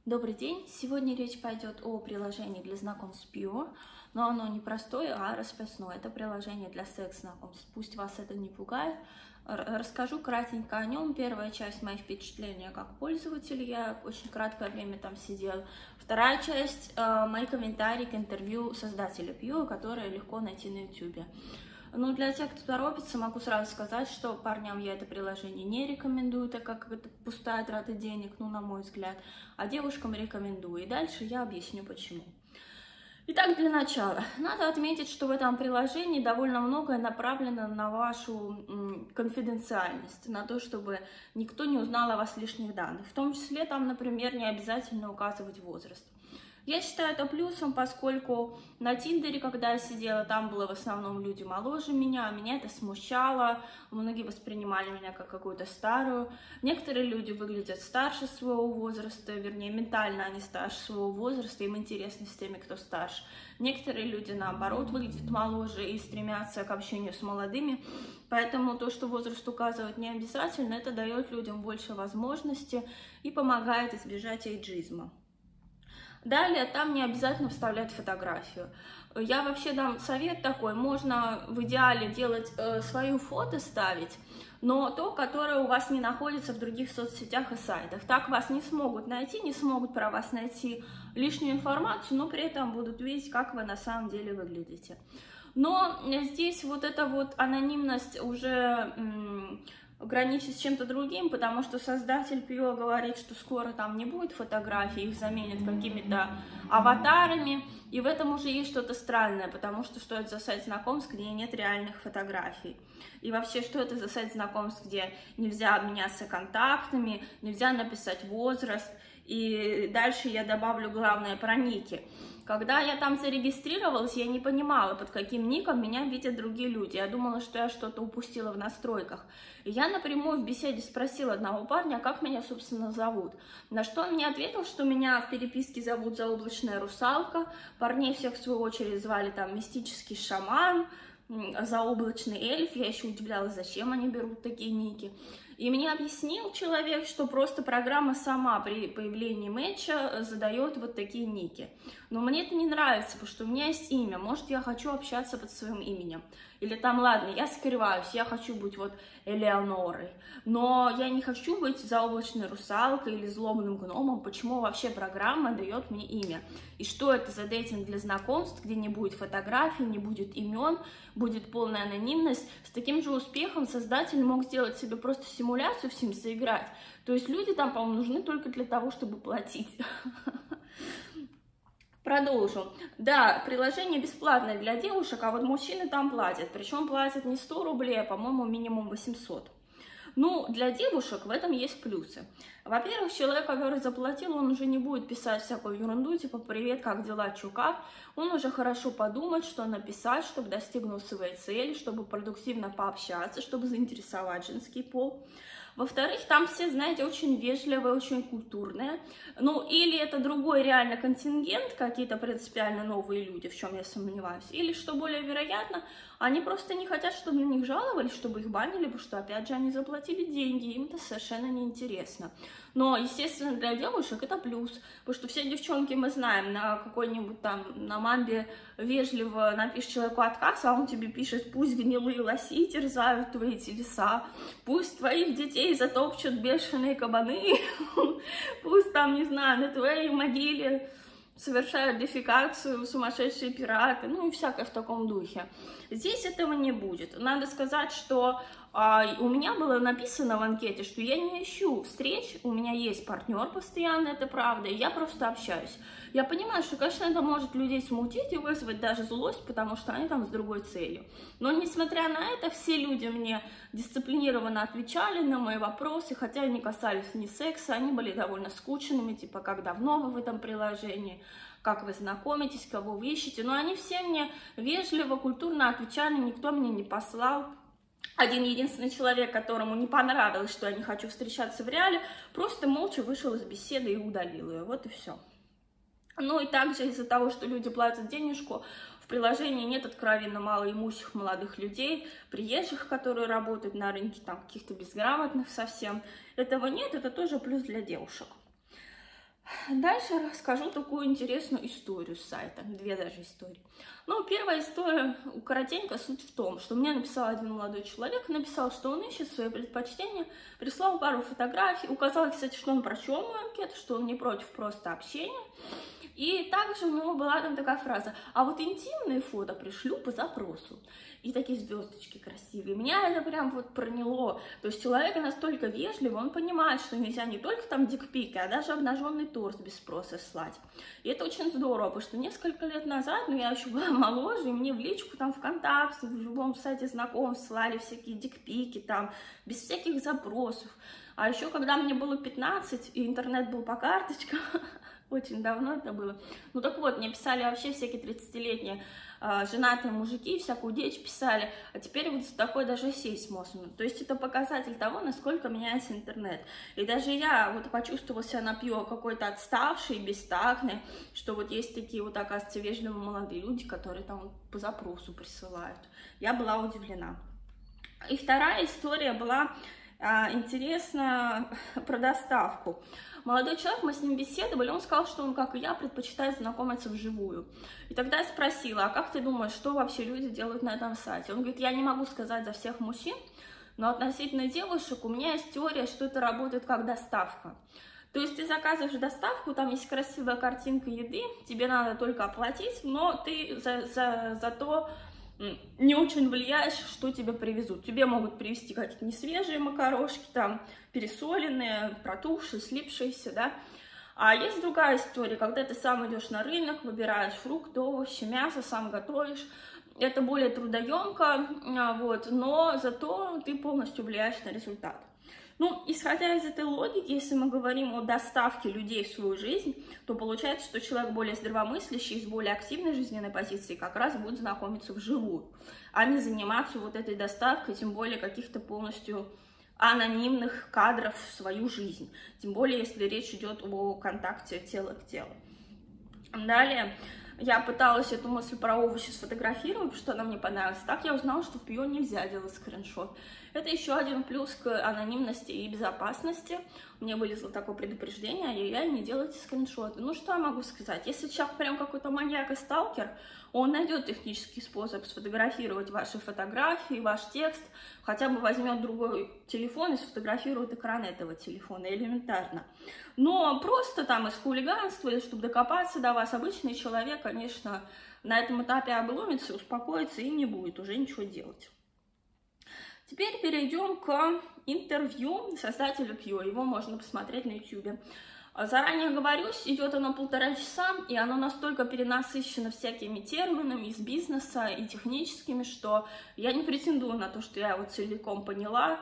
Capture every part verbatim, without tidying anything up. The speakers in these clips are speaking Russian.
Добрый день! Сегодня речь пойдет о приложении для знакомств Pure, но оно не простое, а расписное. Это приложение для секс-знакомств. Пусть вас это не пугает. Расскажу кратенько о нем. Первая часть — мои впечатления как пользователь. Я очень краткое время там сидела. Вторая часть — мои комментарии к интервью создателя Pure, которое легко найти на YouTube. Ну, для тех, кто торопится, могу сразу сказать, что парням я это приложение не рекомендую, так как это пустая трата денег, ну, на мой взгляд, а девушкам рекомендую. И дальше я объясню, почему. Итак, для начала, надо отметить, что в этом приложении довольно многое направлено на вашу м, конфиденциальность, на то, чтобы никто не узнал о вас лишних данных. В том числе там, например, не обязательно указывать возраст. Я считаю это плюсом, поскольку на Тиндере, когда я сидела, там было в основном люди моложе меня, меня это смущало, многие воспринимали меня как какую-то старую. Некоторые люди выглядят старше своего возраста, вернее, ментально они старше своего возраста, им интересно с теми, кто старше. Некоторые люди, наоборот, выглядят моложе и стремятся к общению с молодыми, поэтому то, что возраст указывать не обязательно, это дает людям больше возможностей и помогает избежать эйджизма. Далее, там не обязательно вставлять фотографию. Я вообще дам совет такой: можно в идеале делать э, свою фото, ставить, но то, которое у вас не находится в других соцсетях и сайтах. Так вас не смогут найти, не смогут про вас найти лишнюю информацию, но при этом будут видеть, как вы на самом деле выглядите. Но здесь вот эта вот анонимность уже граничит с чем-то другим, потому что создатель Pure говорит, что скоро там не будет фотографий, их заменят какими-то аватарами, и в этом уже есть что-то странное, потому что что это за сайт знакомств, где нет реальных фотографий? И вообще, что это за сайт знакомств, где нельзя обменяться контактами, нельзя написать возраст? И дальше я добавлю главное про ники. Когда я там зарегистрировалась, я не понимала, под каким ником меня видят другие люди. Я думала, что я что-то упустила в настройках. И я напрямую в беседе спросила одного парня, как меня, собственно, зовут. На что он мне ответил, что меня в переписке зовут Заоблачная Русалка. Парней всех, в свою очередь, звали там Мистический Шаман, Заоблачный Эльф. Я еще удивлялась, зачем они берут такие ники. И мне объяснил человек, что просто программа сама при появлении мэтча задает вот такие ники. Но мне это не нравится, потому что у меня есть имя. Может, я хочу общаться под своим именем. Или там, ладно, я скрываюсь, я хочу быть вот Элеонорой. Но я не хочу быть Заоблачной Русалкой или Злобным Гномом. Почему вообще программа дает мне имя? И что это за дейтинг для знакомств, где не будет фотографий, не будет имен, будет полная анонимность? С таким же успехом создатель мог сделать себе просто симуляцию в Sims играть. То есть люди там, по-моему, нужны только для того, чтобы платить. Продолжу. Да, приложение бесплатное для девушек, а вот мужчины там платят. Причем платят не сто рублей, а, по-моему, минимум восемьсот. Ну, для девушек в этом есть плюсы. Во-первых, человек, который заплатил, он уже не будет писать всякую ерунду, типа «Привет, как дела, чувак?». Он уже хорошо подумает, что написать, чтобы достигнуть своей цели, чтобы продуктивно пообщаться, чтобы заинтересовать женский пол. Во-вторых, там все, знаете, очень вежливые, очень культурные. Ну, или это другой реально контингент, какие-то принципиально новые люди, в чем я сомневаюсь. Или, что более вероятно, они просто не хотят, чтобы на них жаловались, чтобы их банили, потому что, опять же, они заплатили деньги, им это совершенно неинтересно. Но, естественно, для девушек это плюс, потому что все девчонки, мы знаем, на какой-нибудь там, на мамбе вежливо напишешь человеку отказ, а он тебе пишет: пусть гнилые лоси терзают твои телеса, пусть твоих детей затопчут бешеные кабаны, пусть там, не знаю, на твоей могиле совершают дефекацию сумасшедшие пираты, ну и всякое в таком духе. Здесь этого не будет. Надо сказать, что а, у меня было написано в анкете, что я не ищу встреч, у меня есть партнер постоянно, это правда, и я просто общаюсь. Я понимаю, что, конечно, это может людей смутить и вызвать даже злость, потому что они там с другой целью. Но, несмотря на это, все люди мне дисциплинированно отвечали на мои вопросы, хотя они касались не секса, они были довольно скучными, типа, как давно вы в этом приложении, как вы знакомитесь, кого вы ищете. Но они все мне вежливо, культурно отвечали, никто меня не послал. Один единственный человек, которому не понравилось, что я не хочу встречаться в реале, просто молча вышел из беседы и удалил ее. Вот и все. Ну и также из-за того, что люди платят денежку, в приложении нет откровенно малоимущих молодых людей, приезжих, которые работают на рынке, там каких-то безграмотных совсем. Этого нет, это тоже плюс для девушек. Дальше расскажу такую интересную историю с сайта, две даже истории. Ну, первая история, коротенько, суть в том, что мне написал один молодой человек, написал, что он ищет свои предпочтения, прислал пару фотографий, указал, кстати, что он прочел мою анкету, что он не против просто общения. И также у него была там такая фраза: а вот интимные фото пришлю по запросу. И такие звездочки красивые. Меня это прям вот проняло. То есть человек настолько вежливый, он понимает, что нельзя не только там дикпики, а даже обнаженный торс без спроса слать. И это очень здорово, потому что несколько лет назад, ну я еще была моложе, и мне в личку там ВКонтакте, в любом сайте знакомств слали всякие дикпики там, без всяких запросов. А еще когда мне было пятнадцать, и интернет был по карточкам, очень давно это было. Ну так вот, мне писали вообще всякие тридцатилетние э, женатые мужики, всякую дичь писали, а теперь вот за такой даже сесть можно. То есть это показатель того, насколько меняется интернет. И даже я вот почувствовала себя на пиво какой-то отставший, бестактный, что вот есть такие вот, оказывается, вежливые молодые люди, которые там по запросу присылают. Я была удивлена. И вторая история была э, интересна про доставку. Молодой человек, мы с ним беседовали, он сказал, что он, как и я, предпочитает знакомиться вживую. И тогда я спросила: а как ты думаешь, что вообще люди делают на этом сайте? Он говорит: я не могу сказать за всех мужчин, но относительно девушек у меня есть теория, что это работает как доставка. То есть ты заказываешь доставку, там есть красивая картинка еды, тебе надо только оплатить, но ты за, за, за то не очень влияешь, что тебе привезут. Тебе могут привезти какие-то несвежие макарошки, там, пересоленные, протухшие, слипшиеся, да. А есть другая история, когда ты сам идешь на рынок, выбираешь фрукты, овощи, мясо, сам готовишь. Это более трудоемко, вот, но зато ты полностью влияешь на результат. Ну, исходя из этой логики, если мы говорим о доставке людей в свою жизнь, то получается, что человек более здравомыслящий, с более активной жизненной позицией как раз будет знакомиться вживую, а не заниматься вот этой доставкой, тем более каких-то полностью анонимных кадров в свою жизнь. Тем более, если речь идет о контакте тела к телу. Далее. Я пыталась эту мысль про овощи сфотографировать, потому что она мне понравилась. Так я узнала, что в пио нельзя делать скриншот. Это еще один плюс к анонимности и безопасности. Мне вылезло такое предупреждение: ай-яй-яй, не делайте скриншоты. Ну, что я могу сказать? Если человек прям какой-то маньяк и сталкер, он найдет технический способ сфотографировать ваши фотографии, ваш текст, хотя бы возьмет другой телефон и сфотографирует экран этого телефона, элементарно. Но просто там из хулиганства или чтобы докопаться до вас, обычный человек, конечно, на этом этапе обломится, успокоится и не будет уже ничего делать. Теперь перейдем к интервью создателя пио. Его можно посмотреть на ютубе. Заранее говорюсь, идет оно полтора часа, и оно настолько перенасыщено всякими терминами из бизнеса и техническими, что я не претендую на то, что я его целиком поняла.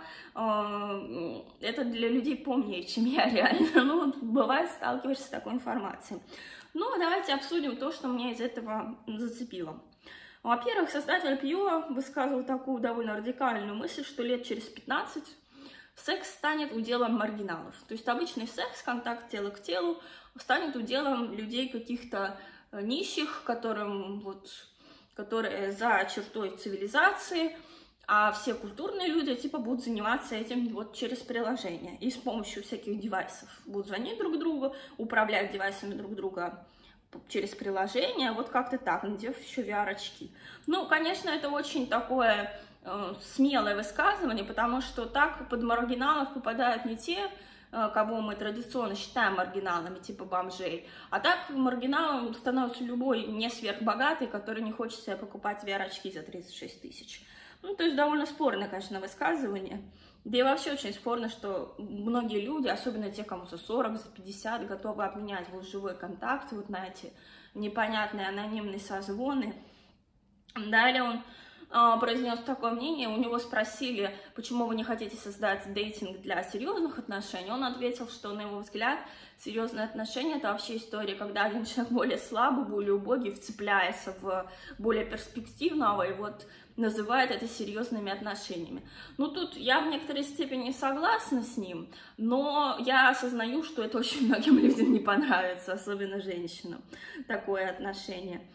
Это для людей поумнее, чем я реально. Ну, бывает, сталкиваешься с такой информацией. Ну, давайте обсудим то, что меня из этого зацепило. Во-первых, создатель пио высказывал такую довольно радикальную мысль, что лет через пятнадцать секс станет уделом маргиналов. То есть обычный секс, контакт тела к телу, станет уделом людей каких-то нищих, которым, вот, которые за чертой цивилизации, а все культурные люди типа будут заниматься этим вот через приложение. И с помощью всяких девайсов будут звонить друг другу, управлять девайсами друг друга через приложение, вот как-то так, надев еще ви ар-очки. Ну, конечно, это очень такое э, смелое высказывание, потому что так под маргиналов попадают не те, э, кого мы традиционно считаем маргиналами, типа бомжей, а так маргиналом становится любой не сверхбогатый, который не хочет себе покупать ви ар-очки за тридцать шесть тысяч. Ну, то есть довольно спорное, конечно, высказывание. Да и вообще очень спорно, что многие люди, особенно те, кому за сорок, за пятьдесят, готовы обменять вот живой контакт вот на эти непонятные анонимные созвоны. Далее он э, произнес такое мнение, у него спросили, почему вы не хотите создать дейтинг для серьезных отношений. Он ответил, что, на его взгляд, серьезные отношения — это вообще история, когда один человек более слабый, более убогий, вцепляется в более перспективного и вот называет это серьезными отношениями. Ну, тут я в некоторой степени согласна с ним, но я осознаю, что это очень многим людям не понравится, особенно женщинам, такое отношение.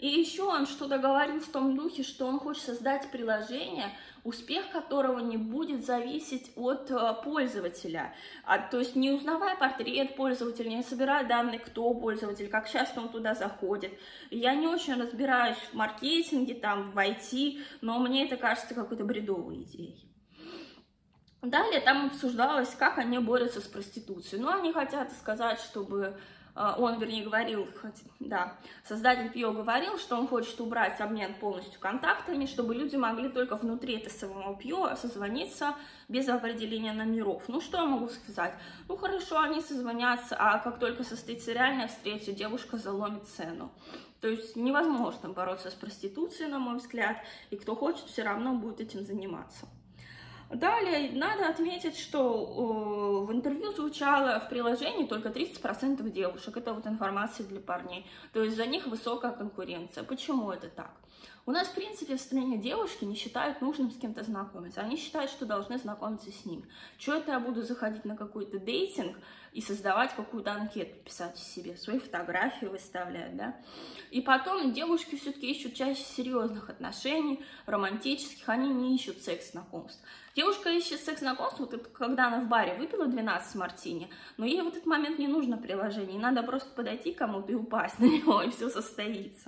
И еще он что-то говорил в том духе, что он хочет создать приложение, успех которого не будет зависеть от э, пользователя. А, то есть не узнавая портрет пользователя, не собирая данные, кто пользователь, как часто он туда заходит. Я не очень разбираюсь в маркетинге, там, в ай ти, но мне это кажется какой-то бредовой идеей. Далее там обсуждалось, как они борются с проституцией. Ну, они хотят сказать, чтобы... Он, вернее, говорил, да, создатель Пио говорил, что он хочет убрать обмен полностью контактами, чтобы люди могли только внутри этого самого Пио созвониться без определения номеров. Ну, что я могу сказать? Ну, хорошо, они созвонятся, а как только состоится реальная встреча, девушка заломит цену. То есть невозможно бороться с проституцией, на мой взгляд, и кто хочет, все равно будет этим заниматься. Далее надо отметить, что э, в интервью звучало в приложении только тридцать процентов девушек. Это вот информация для парней. То есть за них высокая конкуренция. Почему это так? У нас, в принципе, в стране девушки не считают нужным с кем-то знакомиться. Они считают, что должны знакомиться с ним. Чего это я буду заходить на какой-то дейтинг и создавать какую-то анкету, писать себе, свои фотографии выставлять, да? И потом девушки все-таки ищут чаще серьезных отношений, романтических, они не ищут секс-знакомств. Девушка ищет секс-знакомств, вот это, когда она в баре выпила двенадцать мартини, но ей в этот момент не нужно приложение, надо просто подойти к кому-то и упасть на него, и все состоится.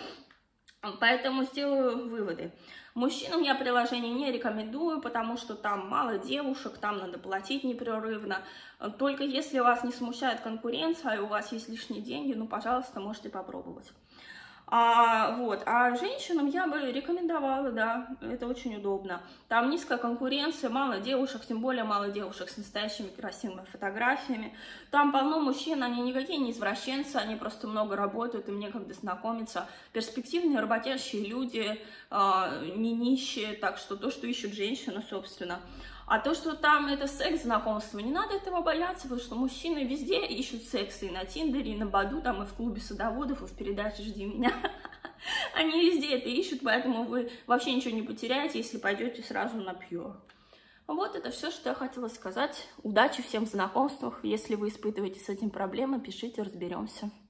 Поэтому сделаю выводы. Мужчинам я приложение не рекомендую, потому что там мало девушек, там надо платить непрерывно. Только если вас не смущает конкуренция, и у вас есть лишние деньги, ну, пожалуйста, можете попробовать. А, вот, а женщинам я бы рекомендовала, да, это очень удобно. Там низкая конкуренция, мало девушек, тем более мало девушек с настоящими красивыми фотографиями. Там полно мужчин, они никакие не извращенцы, они просто много работают, им некогда знакомиться. Перспективные, работящие люди, а, не нищие, так что то, что ищут женщины, собственно. А то, что там это секс-знакомство, не надо этого бояться, потому что мужчины везде ищут секс, и на Тиндере, и на Баду, там, и в клубе садоводов, и в передаче «Жди меня». Они везде это ищут, поэтому вы вообще ничего не потеряете, если пойдете сразу на Pure. Вот это все, что я хотела сказать. Удачи всем в знакомствах. Если вы испытываете с этим проблемы, пишите, разберемся.